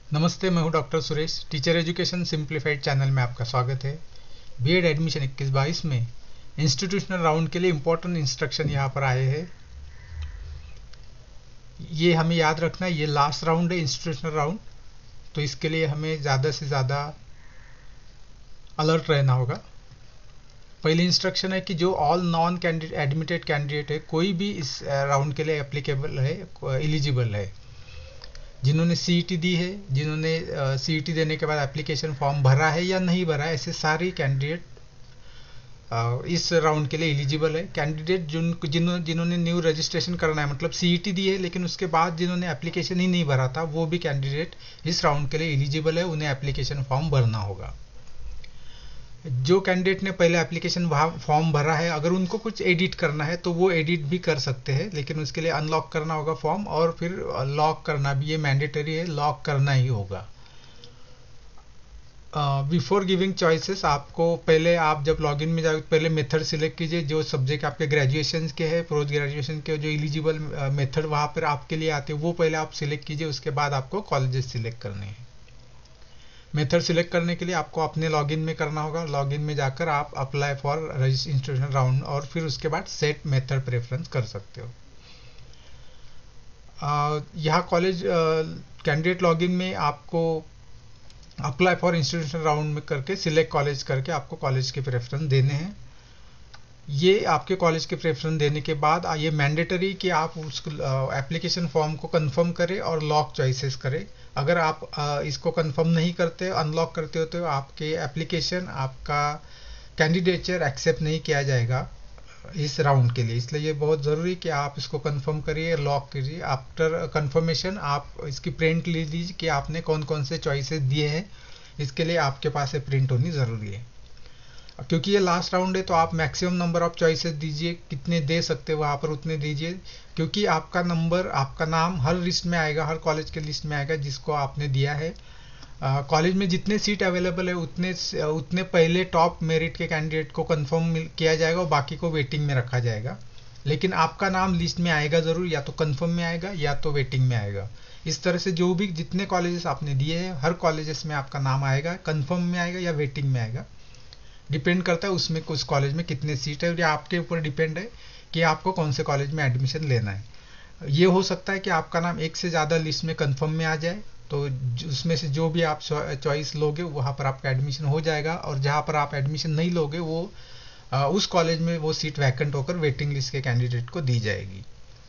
नमस्ते, मैं हूं doctor Suresh. Teacher education simplified channel में आपका स्वागत है। बीएड एडमिशन 21-22 में इंस्टीट्यूशनल राउंड के लिए इम्पोर्टेंट इंस्ट्रक्शन यहाँ पर आए हैं। ये हमें याद रखना है, ये लास्ट राउंड है इंस्टीट्यूशनल राउंड, तो इसके लिए हमें ज़्यादा से ज़्यादा अलर्ट रहना होगा। पहली इंस्ट्रक्शन है कि जो ऑल नॉन एडमिटेड कैंडिडेट है, कोई भी इस राउंड के लिए एप्लीकेबल है, एलिजिबल है। जिन्होंने सीईटी दी है, जिन्होंने सीईटी देने के बाद एप्लीकेशन फॉर्म भरा है या नहीं भरा है, ऐसे सारे कैंडिडेट इस राउंड के लिए एलिजिबल है। कैंडिडेट जिन्होंने न्यू रजिस्ट्रेशन करना है, मतलब सीईटी दी है लेकिन उसके बाद जिन्होंने एप्लीकेशन ही नहीं भरा था, वो भी कैंडिडेट इस राउंड के लिए एलिजिबल है, उन्हें एप्लीकेशन फॉर्म भरना होगा। जो कैंडिडेट ने पहले एप्लीकेशन फॉर्म भरा है, अगर उनको कुछ एडिट करना है तो वो एडिट भी कर सकते हैं, लेकिन उसके लिए अनलॉक करना होगा फॉर्म, और फिर लॉक करना भी, ये मैंडेटरी है, लॉक करना ही होगा। बिफोर गिविंग चॉइसेस, आपको पहले, आप जब लॉगिन में जाओगे पहले मेथड सिलेक्ट कीजिए। जो सब्जेक्ट आपके ग्रेजुएशन के हैं, पोस्ट ग्रेजुएशन के जो एलिजिबल मेथड वहाँ पर आपके लिए आते हैं, वो पहले आप सिलेक्ट कीजिए। उसके बाद आपको कॉलेजेस सिलेक्ट करने हैं। मेथड सिलेक्ट करने के लिए आपको अपने लॉगिन में करना होगा। लॉगिन में जाकर आप अप्लाई फॉर रजिस्ट्रेशन राउंड, और फिर उसके बाद सेट मेथड प्रेफरेंस कर सकते हो। यहाँ कॉलेज कैंडिडेट लॉगिन में आपको अप्लाई फॉर इंस्टीट्यूशन राउंड में करके सिलेक्ट कॉलेज करके आपको कॉलेज के प्रेफरेंस देने हैं। ये आपके कॉलेज के प्रेफरेंस देने के बाद ये मैंडेटरी कि आप उस एप्लीकेशन फॉर्म को कंफर्म करें और लॉक चॉइसेस करें। अगर आप इसको कंफर्म नहीं करते, अनलॉक करते हो, तो आपके एप्लीकेशन, आपका कैंडिडेचर एक्सेप्ट नहीं किया जाएगा इस राउंड के लिए। इसलिए ये बहुत ज़रूरी कि आप इसको कंफर्म करिए, लॉक कीजिए। आफ्टर कंफर्मेशन आप इसकी प्रिंट ले लीजिए कि आपने कौन कौन से चॉइसेस दिए हैं। इसके लिए आपके पास प्रिंट होनी ज़रूरी है। क्योंकि ये लास्ट राउंड है तो आप मैक्सिमम नंबर ऑफ चॉइसेस दीजिए, कितने दे सकते हो वहाँ पर उतने दीजिए, क्योंकि आपका नंबर, आपका नाम हर लिस्ट में आएगा, हर कॉलेज के लिस्ट में आएगा जिसको आपने दिया है। कॉलेज में जितने सीट अवेलेबल है उतने पहले टॉप मेरिट के कैंडिडेट को कंफर्म किया जाएगा और बाकी को वेटिंग में रखा जाएगा। लेकिन आपका नाम लिस्ट में आएगा ज़रूर, या तो कंफर्म में आएगा या तो वेटिंग में आएगा। इस तरह से जो भी जितने कॉलेजेस आपने दिए हैं, हर कॉलेजेस में आपका नाम आएगा, कंफर्म में आएगा या वेटिंग में आएगा। डिपेंड करता है उसमें उस कॉलेज में कितने सीट है, और ये आपके ऊपर डिपेंड है कि आपको कौन से कॉलेज में एडमिशन लेना है। ये हो सकता है कि आपका नाम एक से ज़्यादा लिस्ट में कंफर्म में आ जाए, तो उसमें से जो भी आप चॉइस लोगे वहाँ पर आपका एडमिशन हो जाएगा, और जहाँ पर आप एडमिशन नहीं लोगे वो उस कॉलेज में वो सीट वैकेंट होकर वेटिंग लिस्ट के कैंडिडेट को दी जाएगी।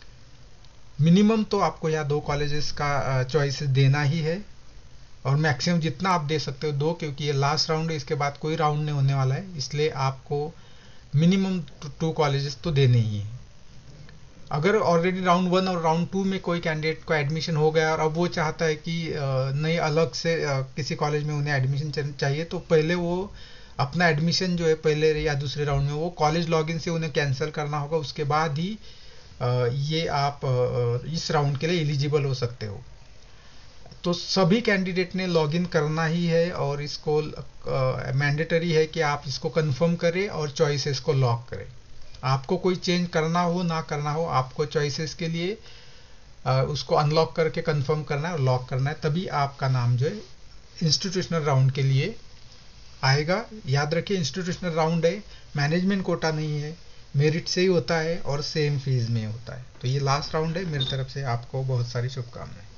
मिनिमम तो आपको यहाँ 2 कॉलेजेस का चॉइसेस देना ही है, और मैक्सिमम जितना आप दे सकते हो 2, क्योंकि ये लास्ट राउंड है, इसके बाद कोई राउंड नहीं होने वाला है, इसलिए आपको मिनिमम 2 कॉलेजेस तो देने ही है। अगर ऑलरेडी राउंड 1 और राउंड 2 में कोई कैंडिडेट को एडमिशन हो गया और अब वो चाहता है कि नई अलग से किसी कॉलेज में उन्हें एडमिशन चाहिए, तो पहले वो अपना एडमिशन जो है पहले या दूसरे राउंड में वो कॉलेज लॉगिन से उन्हें कैंसिल करना होगा। उसके बाद ही ये आप इस राउंड के लिए एलिजिबल हो सकते हो। तो सभी कैंडिडेट ने लॉगिन करना ही है, और इसको मैंडेटरी है कि आप इसको कंफर्म करें और चॉइसेस को लॉक करें। आपको कोई चेंज करना हो ना करना हो, आपको चॉइसेस के लिए उसको अनलॉक करके कंफर्म करना है और लॉक करना है, तभी आपका नाम जो है इंस्टीट्यूशनल राउंड के लिए आएगा। याद रखिए, इंस्टीट्यूशनल राउंड है, मैनेजमेंट कोटा नहीं है, मेरिट से ही होता है और सेम फीस में होता है। तो ये लास्ट राउंड है। मेरी तरफ से आपको बहुत सारी शुभकामनाएं।